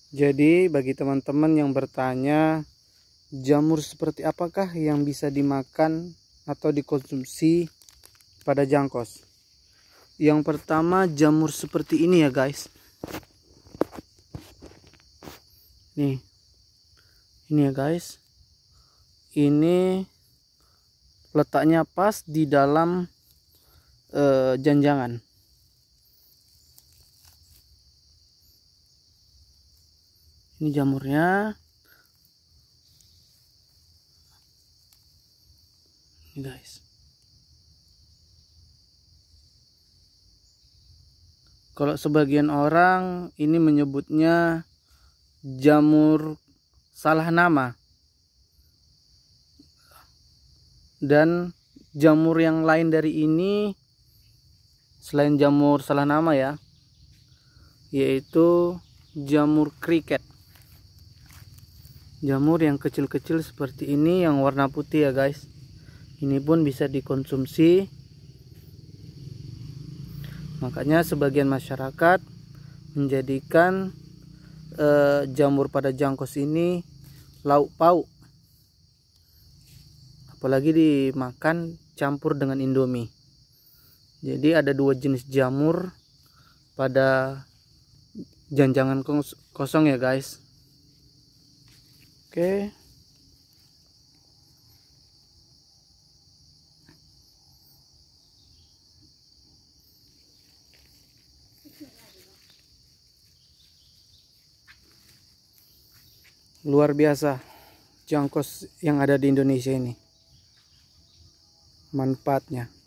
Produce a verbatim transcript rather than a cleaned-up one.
Jadi bagi teman-teman yang bertanya, jamur seperti apakah yang bisa dimakan atau dikonsumsi pada jangkos? Yang pertama, jamur seperti ini ya guys. Nih, ini ya guys. Ini letaknya pas di dalam uh, janjangan. Ini jamurnya. Ini guys. Kalau sebagian orang ini menyebutnya jamur salah nama. Dan jamur yang lain dari ini selain jamur salah nama ya, yaitu jamur kriket. Jamur yang kecil-kecil seperti ini yang warna putih ya guys. Ini pun bisa dikonsumsi. Makanya sebagian masyarakat menjadikan eh, jamur pada jangkos ini lauk pauk. Apalagi dimakan campur dengan Indomie. Jadi ada dua jenis jamur pada janjangan kosong ya guys. Oke. Luar biasa jangkos yang ada di Indonesia ini. Manfaatnya.